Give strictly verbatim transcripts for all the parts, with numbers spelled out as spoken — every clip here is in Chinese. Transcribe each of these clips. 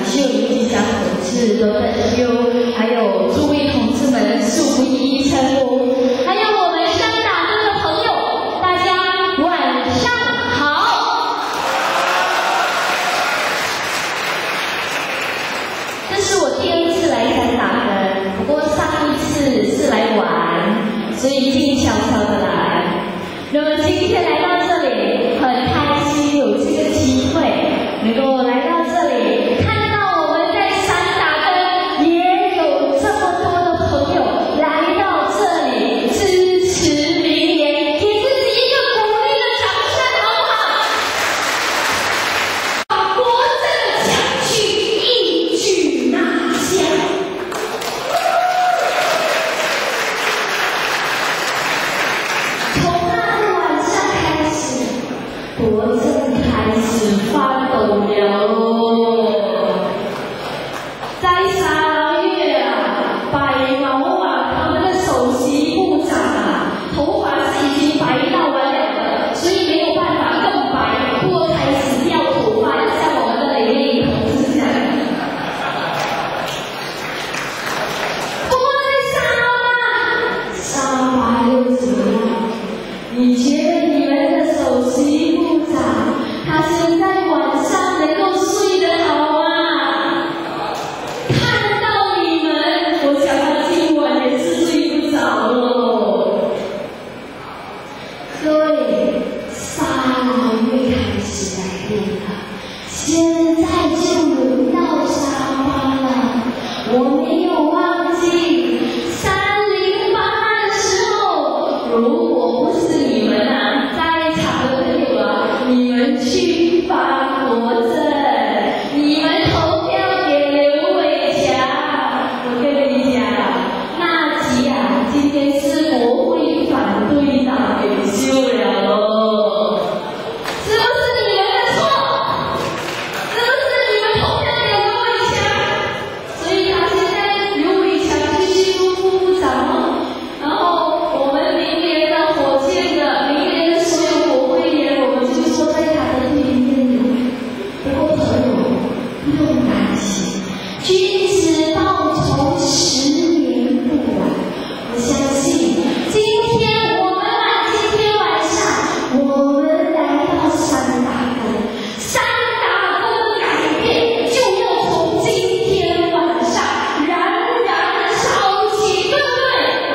秀以及蒋同志、罗本修，还有诸位同志们恕不一一称呼，还有我们山打根的朋友，大家晚上好。这是我第二次来山打根，不过上一次是来玩，所以静悄悄的来。那么今天来到这里，很开心有这个机会能够来到这里，看到我们在山打根也有这么多的朋友来到这里支持明年，给自己一个鼓励的掌声，好不好？把国政的奖区一举拿下。从那个晚上开始，国政开始发抖了。在沙捞越啊，白毛啊，他们的首席部长啊，头发是已经白到完了的，所以没有办法更白，不过开始掉头发，像我们的雷雷同志这样。不过在沙捞啊，沙发又怎么样？你觉得你们的首席部长，他现在晚上能够睡得好吗？看到你们，我想他今晚也是睡不着了。各位，沙捞越开始改变了，现在就轮到沙发了。我没有忘记三零八的时候，如果不是你们啊，在场的朋友啊，你们去发国政，你们投票给刘伟强，我跟你讲，那集啊，今天是国会反对党领袖了咯，是不是你们的错？是不是你们投票给刘伟强？所以他现在刘伟强继续做副部长哦。然后我们明年的火箭的，明年的所有国会议员，我们就坐在他的对面了。不过朋友，不用担心，君子报仇，十年不晚。我相信，今天我们啊，今天晚上我们来到山打根，山打根的改变就要从今天晚上冉冉烧起，对不对？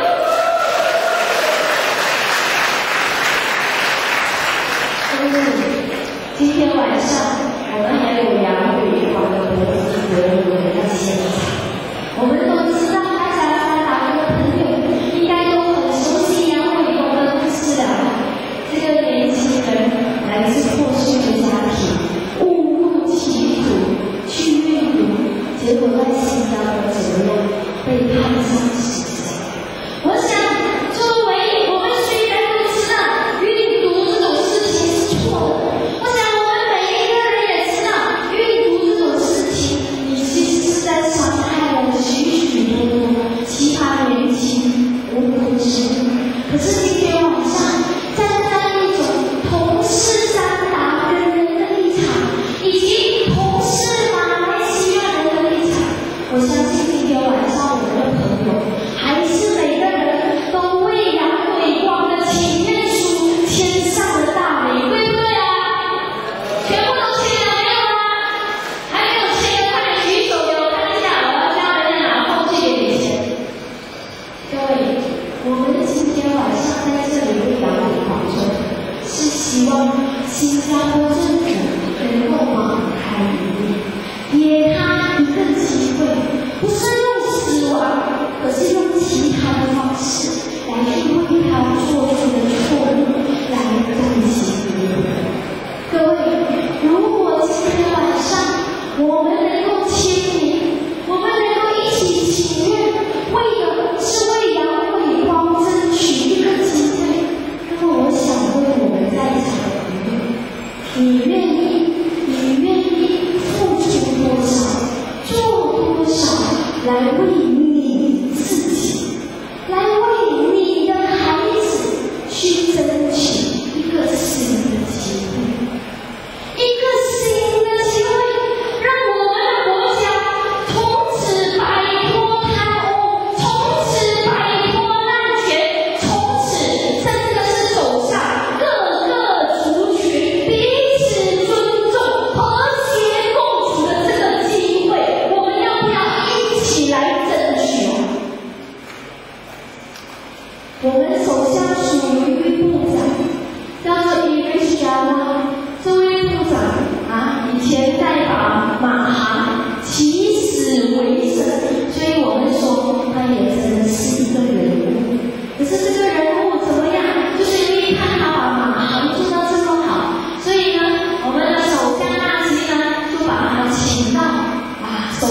各位，今天晚上我们还有杨伟华的国际德人在现场。我们都知道，大家山打根的朋友应该都很熟悉杨伟华的故事了。这个年轻人来自破碎的家庭，误入歧途去阅读，结果在新加坡怎么样？被判上死刑。我想，作为我们虽然都知道阅读这种事情是错的，我想我们每一个人也知道，阅读这种事情，你其实是在伤害了许许多多其他年轻无辜之人。可是今天晚上，站在一种同是山打根人的立场，以及同是马来西亚人的立场，我相信今天晚上我们的朋友，还是每个人都为杨伟光的请愿书签上了大名，对不对啊？全部都签了没有啊？还没有签的，快点举手给我看一下，我要家人在哪后去给你签。各位，我们今天晚上在这里为杨伟光做，是希望新加坡政府能够网开一面，给他一个机会，不是用死亡，可是用其他的方式来去为他做出的错误来感谢别人。各位，如果今天晚上我们能够签名，我们能够一起请愿，为的是为杨伟光争取一个机会，那么我想问我们在场的朋友，你愿意，你愿意付出多少，做多少来为你自己，来为你的孩子去争取一个新的机会，一个新的机会，让我们的国家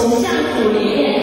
像组里面